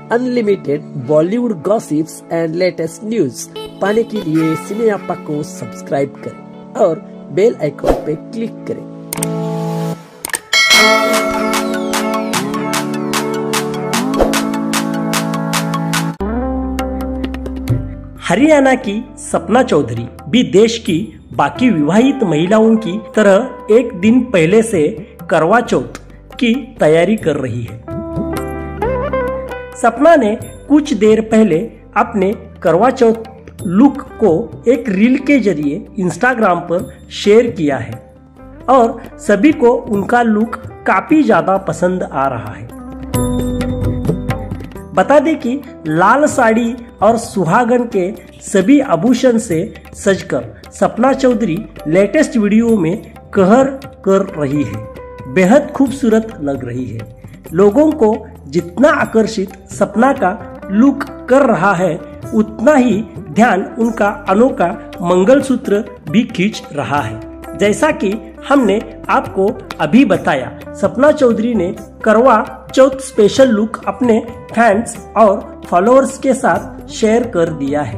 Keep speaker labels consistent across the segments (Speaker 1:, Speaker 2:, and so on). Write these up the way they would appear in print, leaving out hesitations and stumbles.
Speaker 1: Unlimited Bollywood gossips and latest news पाने के लिए सिने अप्पा को सब्सक्राइब करें और बेल आइकॉन पे क्लिक करें।
Speaker 2: हरियाणा की सपना चौधरी भी देश की बाकी विवाहित महिलाओं की तरह एक दिन पहले से करवा चौथ की तैयारी कर रही है। सपना ने कुछ देर पहले अपने करवा चौथ लुक को एक रील के जरिए इंस्टाग्राम पर शेयर किया है और सभी को उनका लुक काफी ज्यादा पसंद आ रहा है। बता दें कि लाल साड़ी और सुहागन के सभी आभूषण से सजकर सपना चौधरी लेटेस्ट वीडियो में कहर कर रही है। बेहद खूबसूरत लग रही है। लोगों को जितना आकर्षित सपना का लुक कर रहा है, उतना ही ध्यान उनका अनोखा मंगलसूत्र भी खींच रहा है। जैसा कि हमने आपको अभी बताया, सपना चौधरी ने करवा चौथ स्पेशल लुक अपने फैंस और फॉलोअर्स के साथ शेयर कर दिया है।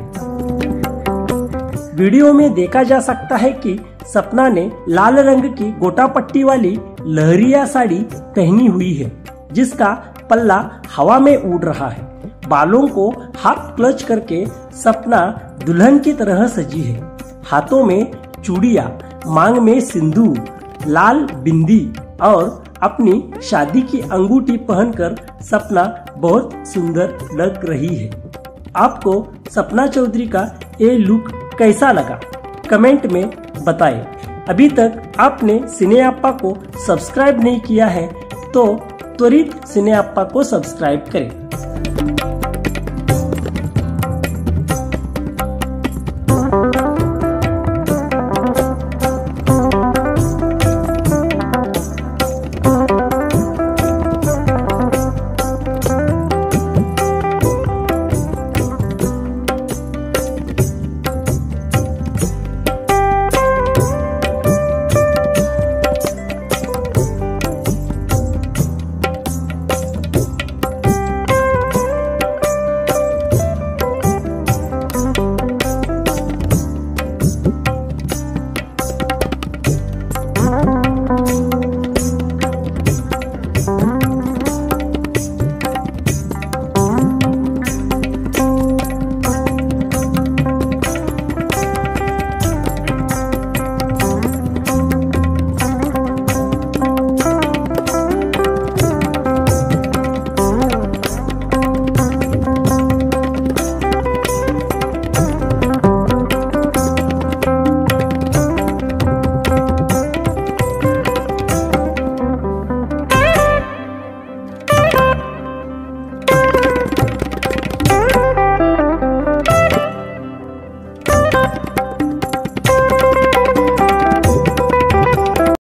Speaker 2: वीडियो में देखा जा सकता है कि सपना ने लाल रंग की गोटा पट्टी वाली लहरिया साड़ी पहनी हुई है, जिसका पल्ला हवा में उड़ रहा है। बालों को हाफ क्लच करके सपना दुल्हन की तरह सजी है। हाथों में चूड़ियां, मांग में सिंदूर, लाल बिंदी और अपनी शादी की अंगूठी पहनकर सपना बहुत सुंदर लग रही है। आपको सपना चौधरी का ये लुक कैसा लगा, कमेंट में बताएं। अभी तक आपने सिने अप्पा को सब्सक्राइब नहीं किया है तो त्वरित सिने अप्पा को सब्सक्राइब करें।